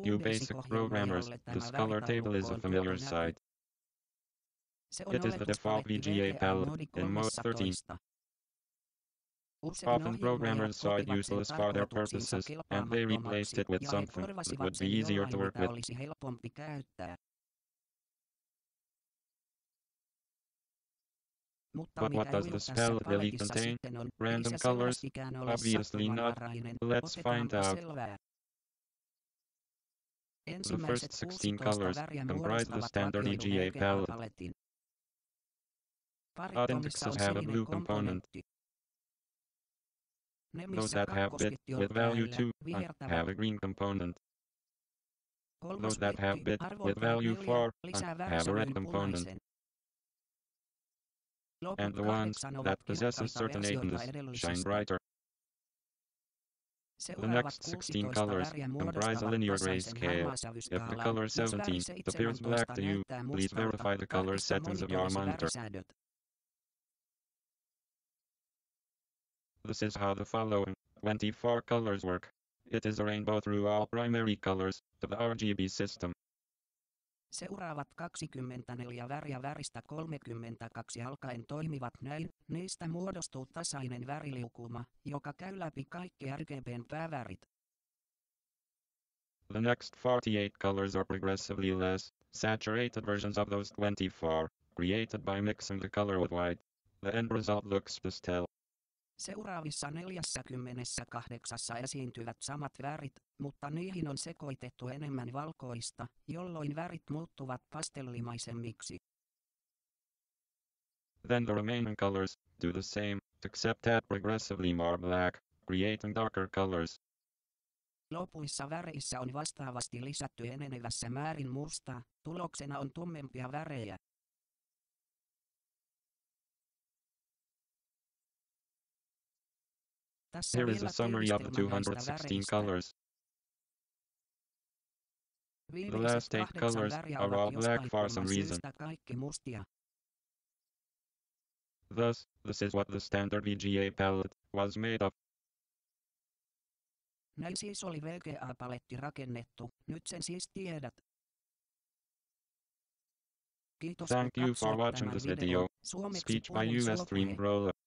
you basic programmers, this color table is a familiar sight. It is the default VGA palette in Mode 13. Often programmers saw it useless for their purposes, and they replaced it with something that would be easier to work with. But what does this palette really contain? Random colors? Obviously not. Let's find out. The first 16 colors comprise the standard VGA palette. Odd indexes have a blue component. Those that have bit with value 2 have a green component. Those that have bit with value 4 have a red component. And the ones that possess a certain eightiness shine brighter. The next 16 colors comprise a linear grayscale. If the color 17 appears black to you, please verify the color settings of your monitor. This is how the following 24 colors work. It is a rainbow through all primary colors of the RGB system. Seuraavat 24 väriä väristä 32 alkaen toimivat näin, niistä muodostuu tasainen väriliukuma, joka käy läpi kaikki RGB:n päävärit. The next 48 colors are progressively less saturated versions of those 24, created by mixing the color with white. The end result looks pastel. Seuraavissa 48 esiintyvät samat värit, mutta niihin on sekoitettu enemmän valkoista, jolloin värit muuttuvat pastellimaisemmiksi. Then the remaining colors do the same, except add progressively more black, creating darker colors. Lopuissa väreissä on vastaavasti lisätty enenevässä määrin mustaa, tuloksena on tummempia värejä. Here is a summary of the 216 colors. The last 8 colors are all black for some reason. Thus, this is what the standard VGA palette was made of. Näin siis oli VGA-paletti rakennettu, nyt sen siis tiedät. Kiitos Thank you for watching this video. Speech by US mbrola.